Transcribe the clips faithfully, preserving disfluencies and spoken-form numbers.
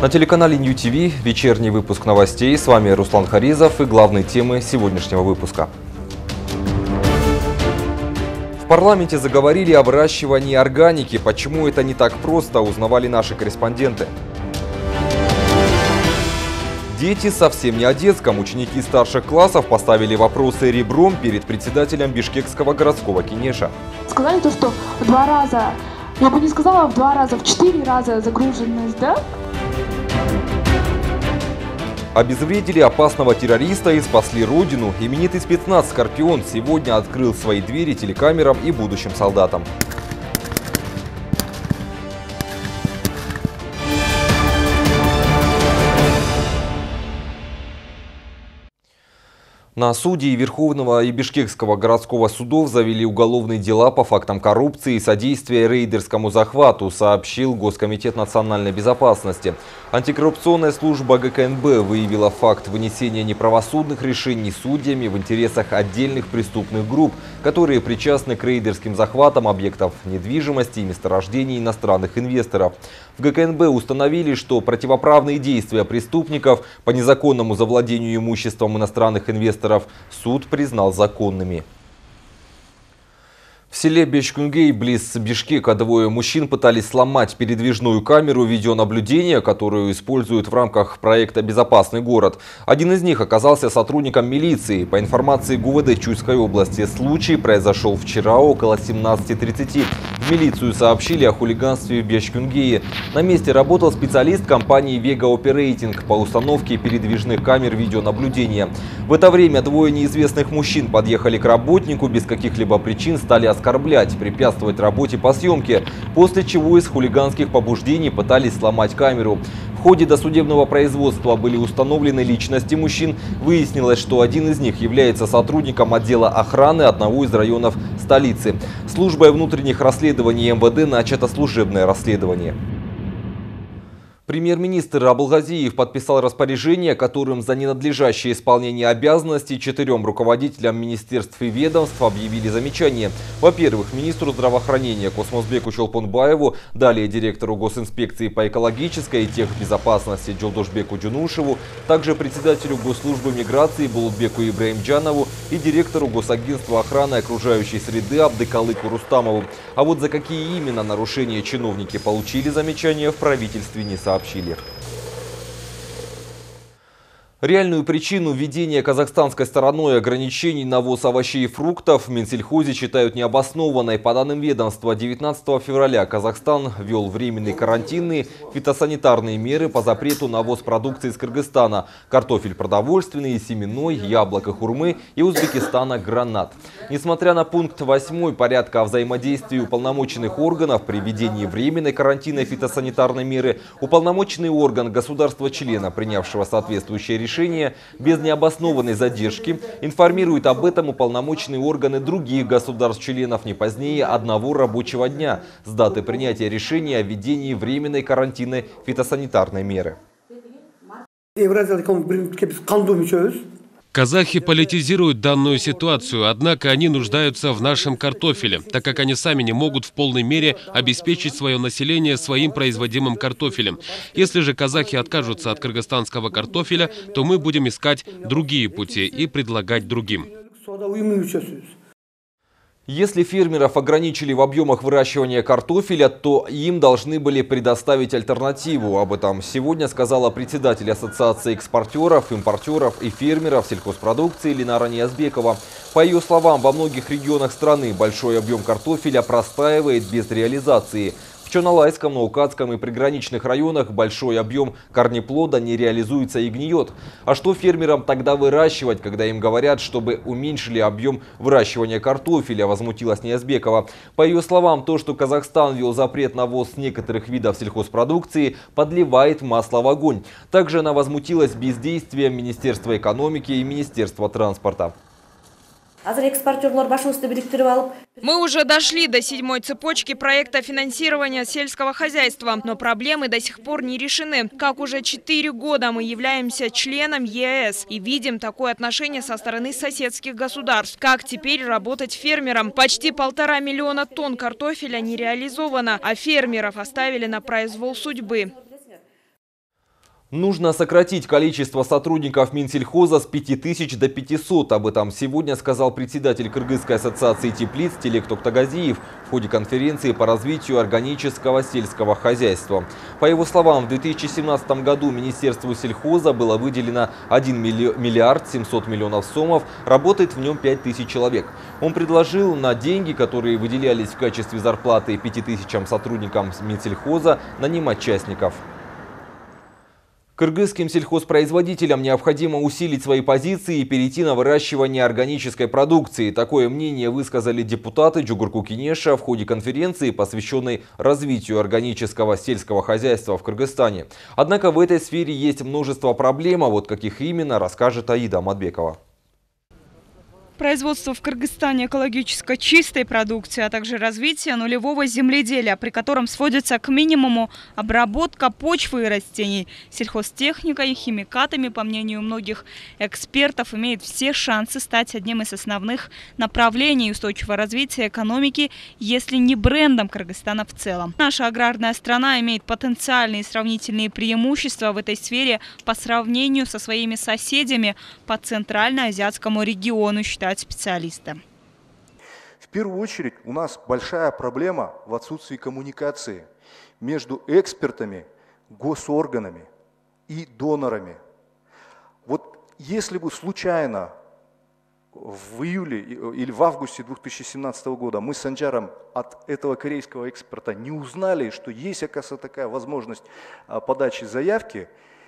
На телеканале Нью Ти Ви вечерний выпуск новостей. С вами Руслан Харизов и главные темы сегодняшнего выпуска. В парламенте заговорили о выращивании органики. Почему это не так просто, узнавали наши корреспонденты. Дети совсем не о детском. Ученики старших классов поставили вопросы ребром перед председателем Бишкекского городского кенеша. Сказали то, что в два раза, я бы не сказала в два раза, в четыре раза загруженность, да? Обезвредили опасного террориста и спасли родину. Именитый спецназ «Скорпион» сегодня открыл свои двери телекамерам и будущим солдатам. На судей Верховного и Бишкекского городского судов завели уголовные дела по фактам коррупции и содействия рейдерскому захвату, сообщил Госкомитет национальной безопасности. Антикоррупционная служба Гэ Ка Эн Бэ выявила факт вынесения неправосудных решений судьями в интересах отдельных преступных групп, которые причастны к рейдерским захватам объектов недвижимости и месторождений иностранных инвесторов. В Гэ Ка Эн Бэ установили, что противоправные действия преступников по незаконному завладению имуществом иностранных инвесторов суд признал законными. В селе Бечкунгей, близ Бишкека, двое мужчин пытались сломать передвижную камеру видеонаблюдения, которую используют в рамках проекта «Безопасный город». Один из них оказался сотрудником милиции. По информации Г У В Д Чуйской области, случай произошел вчера около семнадцати тридцати. В милицию сообщили о хулиганстве в Бечкунгее. На месте работал специалист компании «Вега Оперейтинг» по установке передвижных камер видеонаблюдения. В это время двое неизвестных мужчин подъехали к работнику, без каких-либо причин стали оскорблять. оскорблять, препятствовать работе по съемке, после чего из хулиганских побуждений пытались сломать камеру. В ходе досудебного производства были установлены личности мужчин. Выяснилось, что один из них является сотрудником отдела охраны одного из районов столицы. Службой внутренних расследований Эм Вэ Дэ начато служебное расследование. Премьер-министр Абылгазиев подписал распоряжение, которым за ненадлежащее исполнение обязанностей четырем руководителям министерств и ведомств объявили замечания. Во-первых, министру здравоохранения Космосбеку Чолпонбаеву, далее директору госинспекции по экологической и техбезопасности Джолдошбеку Джунушеву, также председателю госслужбы миграции Булутбеку Ибраимджанову и директору госагентства охраны окружающей среды Абдыкалыку Рустамову. А вот за какие именно нарушения чиновники получили замечания, в правительстве не сообщили. Сообщили. Реальную причину введения казахстанской стороной ограничений на ввоз овощей и фруктов в Минсельхозе считают необоснованной. По данным ведомства, девятнадцатого февраля Казахстан ввел временные карантинные фитосанитарные меры по запрету на ввоз продукции из Кыргызстана: картофель продовольственный, семенной, яблоко, хурмы и Узбекистана гранат. Несмотря на пункт восьмой порядка о взаимодействии уполномоченных органов при введении временной карантинной фитосанитарной меры, уполномоченный орган государства-члена, принявшего соответствующее решение, Решение без необоснованной задержки информирует об этом уполномоченные органы других государств-членов не позднее одного рабочего дня с даты принятия решения о введении временной карантинной фитосанитарной меры. Казахи политизируют данную ситуацию, однако они нуждаются в нашем картофеле, так как они сами не могут в полной мере обеспечить свое население своим производимым картофелем. Если же казахи откажутся от кыргызстанского картофеля, то мы будем искать другие пути и предлагать другим. Если фермеров ограничили в объемах выращивания картофеля, то им должны были предоставить альтернативу. Об этом сегодня сказала председатель Ассоциации экспортеров, импортеров и фермеров сельхозпродукции Ленара Ниязбекова. По ее словам, во многих регионах страны большой объем картофеля простаивает без реализации. В Чоналайском, Наукатском и приграничных районах большой объем корнеплода не реализуется и гниет. А что фермерам тогда выращивать, когда им говорят, чтобы уменьшили объем выращивания картофеля, возмутилась Ниязбекова. По ее словам, то, что Казахстан ввел запрет на ввоз некоторых видов сельхозпродукции, подливает масло в огонь. Также она возмутилась бездействием Министерства экономики и Министерства транспорта. Мы уже дошли до седьмой цепочки проекта финансирования сельского хозяйства, но проблемы до сих пор не решены. Как уже четыре года мы являемся членом Е А Эс и видим такое отношение со стороны соседских государств. Как теперь работать фермерам? Почти полтора миллиона тонн картофеля не реализовано, а фермеров оставили на произвол судьбы. Нужно сократить количество сотрудников Минсельхоза с пяти тысяч до пятисот. Об этом сегодня сказал председатель Кыргызской ассоциации теплиц Телек Токтагазиев в ходе конференции по развитию органического сельского хозяйства. По его словам, в две тысячи семнадцатом году Министерству сельхоза было выделено один миллиард семьсот миллионов сомов, работает в нем пять тысяч человек. Он предложил на деньги, которые выделялись в качестве зарплаты пяти тысячам сотрудникам Минсельхоза, нанимать частников. Кыргызским сельхозпроизводителям необходимо усилить свои позиции и перейти на выращивание органической продукции. Такое мнение высказали депутаты Джугурку-Кенеша в ходе конференции, посвященной развитию органического сельского хозяйства в Кыргызстане. Однако в этой сфере есть множество проблем, а вот каких именно, расскажет Аида Аматбекова. Производство в Кыргызстане экологически чистой продукции, а также развитие нулевого земледелия, при котором сводится к минимуму обработка почвы и растений. Сельхозтехника и химикатами, по мнению многих экспертов, имеет все шансы стать одним из основных направлений устойчивого развития экономики, если не брендом Кыргызстана в целом. Наша аграрная страна имеет потенциальные и сравнительные преимущества в этой сфере по сравнению со своими соседями по Центральноазиатскому региону, считают специалисты. В первую очередь у нас большая проблема в отсутствии коммуникации между экспертами, госорганами и донорами. Вот если бы случайно в июле или в августе две тысячи семнадцатого года мы с Санжаром от этого корейского эксперта не узнали, что есть, оказывается, такая возможность подачи заявки,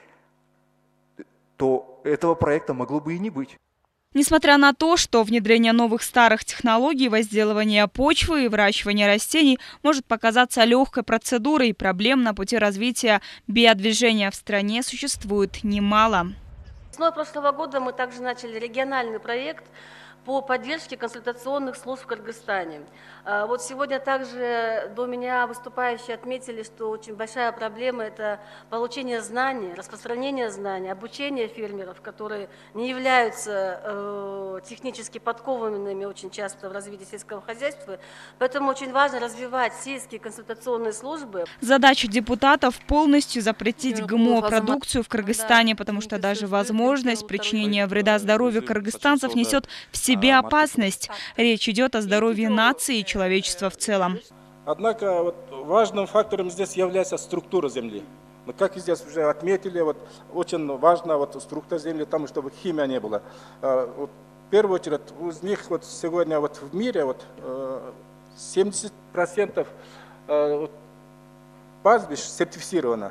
то этого проекта могло бы и не быть. Несмотря на то, что внедрение новых старых технологий возделывания почвы и выращивания растений может показаться легкой процедурой, проблем на пути развития биодвижения в стране существует немало. Весной прошлого года мы также начали региональный проект по поддержке консультационных служб в Кыргызстане. Вот сегодня также до меня выступающие отметили, что очень большая проблема – это получение знаний, распространение знаний, обучение фермеров, которые не являются э, технически подкованными очень часто в развитии сельского хозяйства. Поэтому очень важно развивать сельские консультационные службы. Задача депутатов – полностью запретить ГМО-продукцию в Кыргызстане, потому что даже возможность причинения вреда здоровью кыргызстанцев несет в себе опасность. Речь идет о здоровье нации и человечества в целом. Однако вот, важным фактором здесь является структура земли. Но, как здесь уже отметили, вот, очень важна вот, структура земли, там, чтобы химия не было. Вот, в первую очередь, из них вот, сегодня вот, в мире вот, семьдесят процентов вот, пастбищ сертифицировано.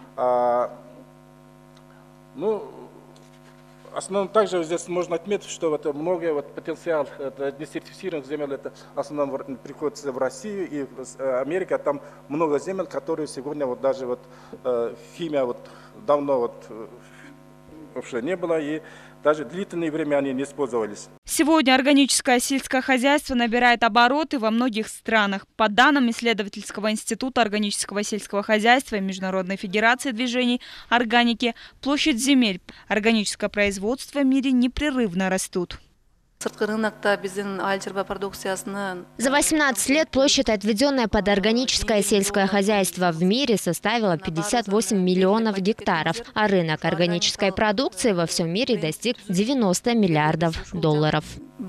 Ну, В основном также здесь можно отметить, что вот много вот, потенциал несертифицированных земель это в основном приходится в Россию и в Америку. Там много земель, которые сегодня вот даже вот химия вот давно вот вообще не было и даже длительное время они не использовались. Сегодня органическое сельское хозяйство набирает обороты во многих странах. По данным исследовательского института органического сельского хозяйства и Международной федерации движений органики, площадь земель органического производства в мире непрерывно растут. За восемнадцать лет площадь, отведенная под органическое сельское хозяйство в мире, составила пятьдесят восемь миллионов гектаров, а рынок органической продукции во всем мире достиг девяноста миллиардов долларов.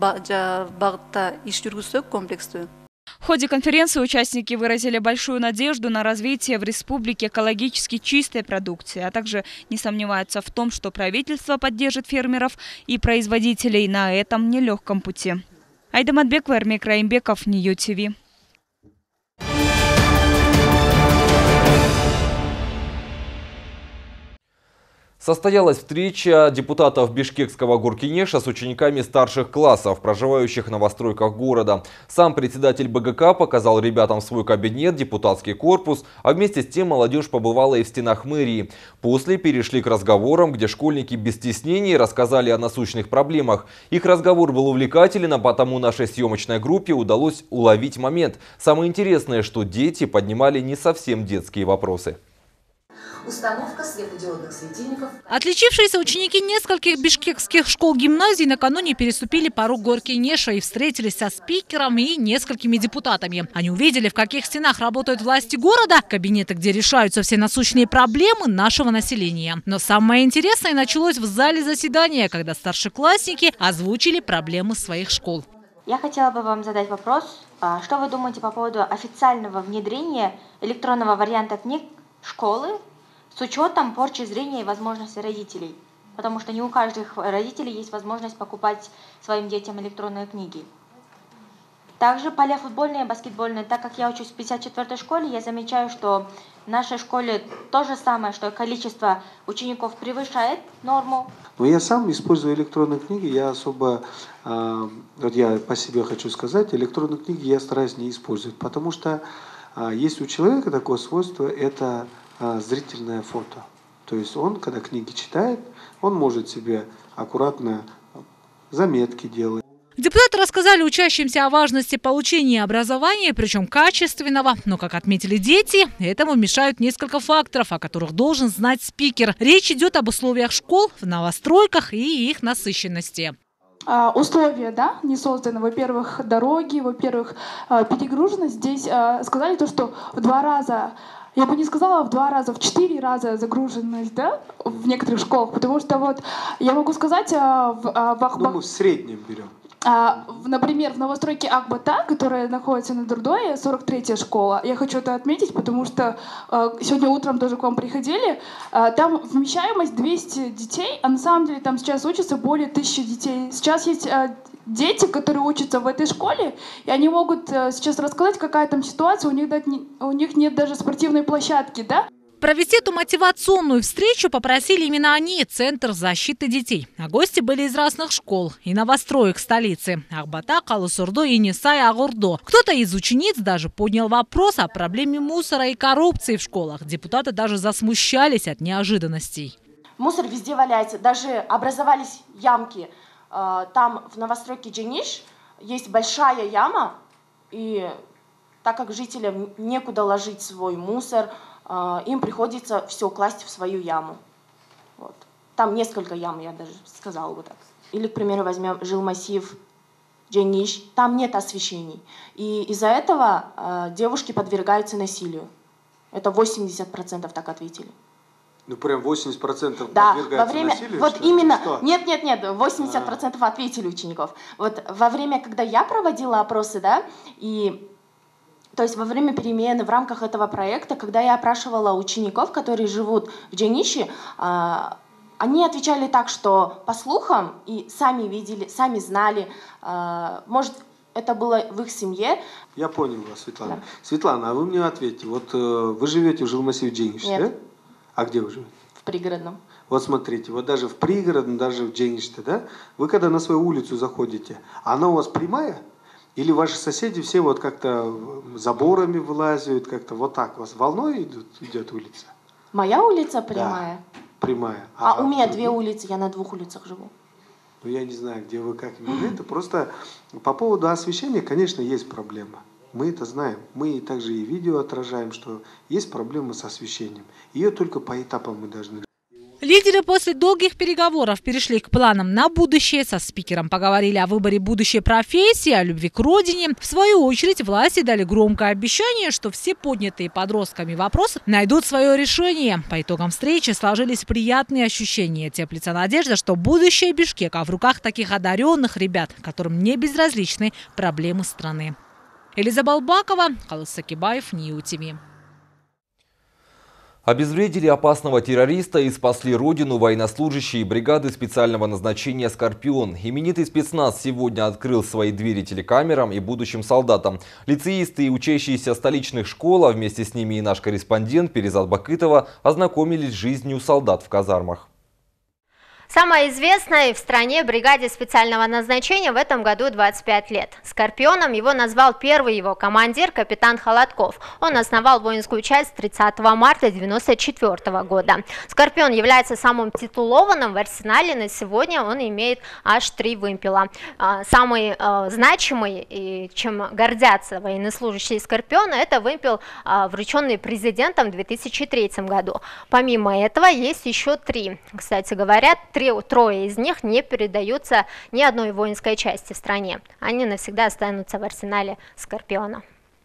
В ходе конференции участники выразили большую надежду на развитие в республике экологически чистой продукции, а также не сомневаются в том, что правительство поддержит фермеров и производителей на этом нелегком пути. Аида Аматбекова, Эрмек Раимбеков, Нью ТВ. Состоялась встреча депутатов Бишкекского горкенеша с учениками старших классов, проживающих в новостройках города. Сам председатель БГК показал ребятам свой кабинет, депутатский корпус, а вместе с тем молодежь побывала и в стенах мэрии. После перешли к разговорам, где школьники без стеснений рассказали о насущных проблемах. Их разговор был увлекателен, а потому нашей съемочной группе удалось уловить момент. Самое интересное, что дети поднимали не совсем детские вопросы. установка светодиодных светильников. Отличившиеся ученики нескольких бишкекских школ-гимназий накануне переступили порог Горький Неша и встретились со спикером и несколькими депутатами. Они увидели, в каких стенах работают власти города, кабинеты, где решаются все насущные проблемы нашего населения. Но самое интересное началось в зале заседания, когда старшеклассники озвучили проблемы своих школ. Я хотела бы вам задать вопрос. Что вы думаете по поводу официального внедрения электронного варианта книг школы с учетом порчи зрения и возможностей родителей? Потому что не у каждых родителей есть возможность покупать своим детям электронные книги. Также поля футбольные, баскетбольные. Так как я учусь в пятьдесят четвёртой школе, я замечаю, что в нашей школе то же самое, что количество учеников превышает норму. Но я сам использую электронные книги, я особо, э, вот я по себе хочу сказать, электронные книги я стараюсь не использовать, потому что э, есть у человека такое свойство, это э, зрительное фото. То есть он, когда книги читает, он может себе аккуратно заметки делать. Депутаты рассказали учащимся о важности получения образования, причем качественного. Но, как отметили дети, этому мешают несколько факторов, о которых должен знать спикер. Речь идет об условиях школ в новостройках и их насыщенности. А, условия, да, не созданы. Во-первых, дороги, во-первых, перегруженность. Здесь а, сказали то, что в два раза... Я бы не сказала в два раза, в четыре раза загруженность, да, в некоторых школах, потому что вот я могу сказать в, в Ахбак... Ну, мы в среднем берем. А, например, в новостройке Акбата, которая находится на Дурдое, сорок третья школа. Я хочу это отметить, потому что а, сегодня утром тоже к вам приходили. А, там вмещаемость двести детей, а на самом деле там сейчас учатся более тысячи детей. Сейчас есть а, дети, которые учатся в этой школе, и они могут а, сейчас рассказать, какая там ситуация. У них, да, не, у них нет даже спортивной площадки, да? Провести эту мотивационную встречу попросили именно они, Центр защиты детей. А гости были из разных школ и новостроек столицы – Ахбата, Калусурдо и Нисай Агурдо. Кто-то из учениц даже поднял вопрос о проблеме мусора и коррупции в школах. Депутаты даже засмущались от неожиданностей. Мусор везде валяется, даже образовались ямки. Там в новостройке Джениш есть большая яма, и так как жителям некуда ложить свой мусор, им приходится все класть в свою яму. Вот. Там несколько ям, я даже сказала бы так. Или, к примеру, возьмем жилмассив Джениш, там нет освещений. И из-за этого э, девушки подвергаются насилию. Это восемьдесят процентов так ответили. Ну прям восемьдесят процентов да, подвергаются во время, насилию? Вот что именно, что? нет, нет, нет, восемьдесят процентов А-а-а. Ответили учеников. Вот во время, когда я проводила опросы, да, и... То есть во время перемены в рамках этого проекта, когда я опрашивала учеников, которые живут в Дженише, они отвечали так, что по слухам и сами видели, сами знали, может, это было в их семье. Я понял вас, Светлана. Да. Светлана, а вы мне ответьте, вот вы живете в жилмассиве Джениш, да? А где вы живете? В пригородном. Вот смотрите, вот даже в пригородном, даже в Джениш, да? Вы когда на свою улицу заходите, она у вас прямая? Или ваши соседи все вот как-то заборами вылазят, как-то вот так у вас волной идут, идет улица? Моя улица прямая? Да, прямая. А, а у меня две улицы, я на двух улицах живу. Ну я не знаю, где вы, как именно это. Просто по поводу освещения, конечно, есть проблема. Мы это знаем. Мы также и видео отражаем, что есть проблема с освещением. Ее только по этапам мы должны решить. Лидеры после долгих переговоров перешли к планам на будущее. Со спикером поговорили о выборе будущей профессии, о любви к родине. В свою очередь власти дали громкое обещание, что все поднятые подростками вопросы найдут свое решение. По итогам встречи сложились приятные ощущения. Теплится надежда, что будущее Бишкека в руках таких одаренных ребят, которым не безразличны проблемы страны. Элиза Балбакова, Калыс Сакибаев, Нью ТВ. Обезвредили опасного террориста и спасли родину военнослужащие бригады специального назначения «Скорпион». Именитый спецназ сегодня открыл свои двери телекамерам и будущим солдатам. Лицеисты и учащиеся столичных школ, а вместе с ними и наш корреспондент Перизат Бакытова, ознакомились с жизнью солдат в казармах. Самой известной в стране бригаде специального назначения в этом году двадцать пять лет. «Скорпионом» его назвал первый его командир, капитан Холодков. Он основал воинскую часть тридцатого марта девяносто четвёртого года. «Скорпион» является самым титулованным в арсенале. На сегодня он имеет аж три вымпела. Самый значимый, и чем гордятся военнослужащие «Скорпиона», это вымпел, врученный президентом в две тысячи третьем году. Помимо этого есть еще три. Кстати говоря, Три, трое из них не передаются ни одной воинской части в стране. Они навсегда останутся в арсенале «Скорпиона».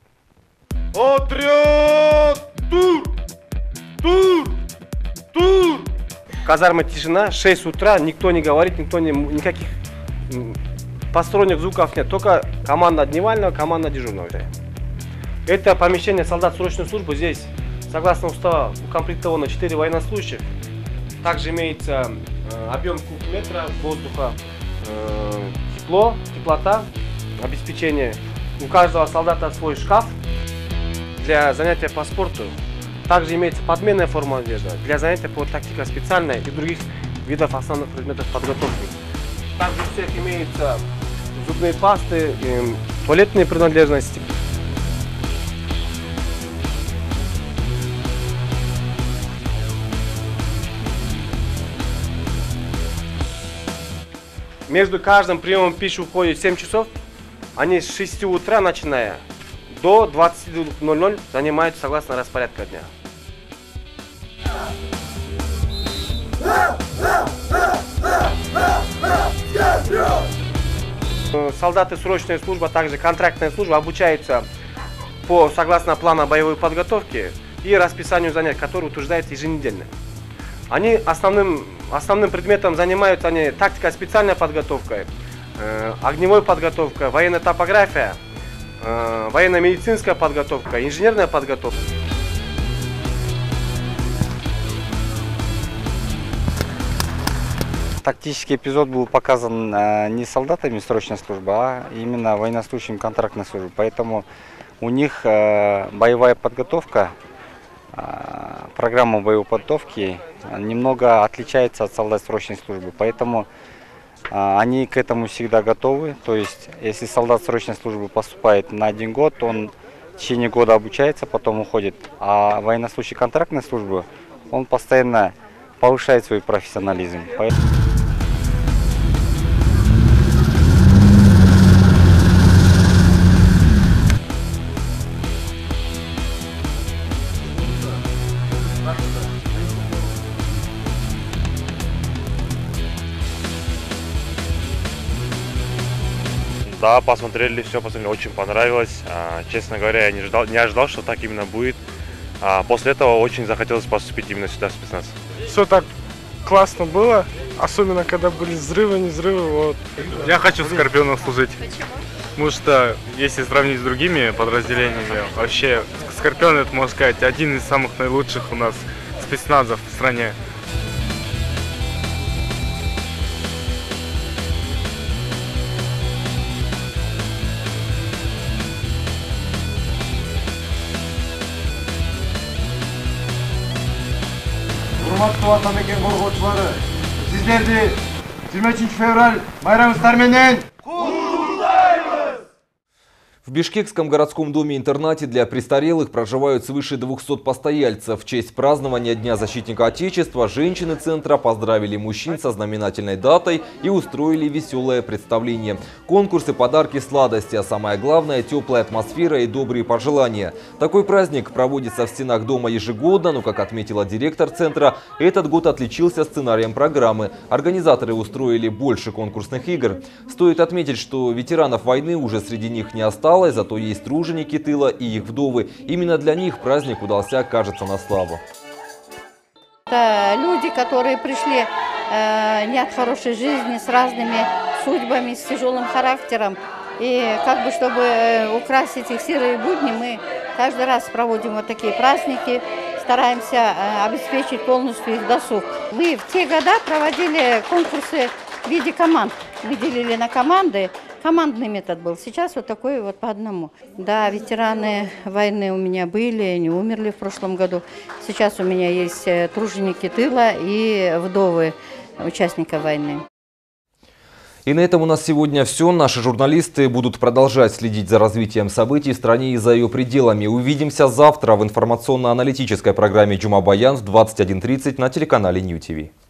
Отряд! Тур! Тур! Тур! Казарма тишина, шесть утра, никто не говорит, никто не, никаких посторонних звуков нет, только команда дневального, команда дежурного. Это помещение солдат срочной службы. Здесь, согласно уставу, укомплектовано четыре военнослужащих. Также имеется э, объем куб метра воздуха, э, тепло, теплота, обеспечение. У каждого солдата свой шкаф для занятия по спорту. Также имеется подменная форма одежды для занятия по тактике специальной и других видов основных предметов подготовки. Также у всех имеются зубные пасты, э, туалетные принадлежности. Между каждым приемом пищи уходит семь часов. Они с шести утра, начиная, до двадцати ноль-ноль занимаются согласно распорядку дня. Солдаты срочной службы, а также контрактная служба обучаются по согласно плану боевой подготовки и расписанию занятий, которые утверждаются еженедельно. Они основным, основным предметом занимаются они тактика специальная подготовка, э, огневой подготовка, военная топография, э, военно-медицинская подготовка, инженерная подготовка. Тактический эпизод был показан э, не солдатами срочной службы, а именно военнослужащими контрактной службы. Поэтому у них э, боевая подготовка, э, программа боевой подготовки немного отличается от солдат срочной службы, поэтому а, они к этому всегда готовы. То есть, если солдат срочной службы поступает на один год, он в течение года обучается, потом уходит. А военнослужащий контрактной службы, он постоянно повышает свой профессионализм. Да, посмотрели, все посмотрели, очень понравилось. А, честно говоря, я не ожидал, не ожидал, что так именно будет. А, после этого очень захотелось поступить именно сюда, в спецназ. Все так классно было, особенно когда были взрывы, не взрывы. Вот. Я хочу в «Скорпионах» служить. Почему? Потому что, если сравнить с другими подразделениями, вообще «Скорпион» — это, можно сказать, один из самых наилучших у нас спецназов в стране. Урматтуу ватан экен коргоочулары, сиздерди жыйырма үчүнчү февраль байрамыңыздар менен В Бишкекском городском доме-интернате для престарелых проживают свыше двухсот постояльцев. В честь празднования Дня защитника Отечества женщины центра поздравили мужчин со знаменательной датой и устроили веселое представление. Конкурсы, подарки, сладости, а самое главное – теплая атмосфера и добрые пожелания. Такой праздник проводится в стенах дома ежегодно, но, как отметила директор центра, этот год отличился сценарием программы. Организаторы устроили больше конкурсных игр. Стоит отметить, что ветеранов войны уже среди них не осталось. Зато есть труженики тыла и их вдовы. Именно для них праздник удался, кажется, на славу. Это люди, которые пришли э, не от хорошей жизни, с разными судьбами, с тяжелым характером. И как бы, чтобы украсить их серые будни, мы каждый раз проводим вот такие праздники, стараемся э, обеспечить полностью их досуг. Мы в те годы проводили конкурсы в виде команд. Мы делили на команды. Командный метод был. Сейчас вот такой вот по одному. Да, ветераны войны у меня были, они умерли в прошлом году. Сейчас у меня есть труженики тыла и вдовы. участников войны. И на этом у нас сегодня все. Наши журналисты будут продолжать следить за развитием событий в стране и за ее пределами. Увидимся завтра в информационно-аналитической программе «Джума Баян» в двадцать один тридцать на телеканале Нью ТВ.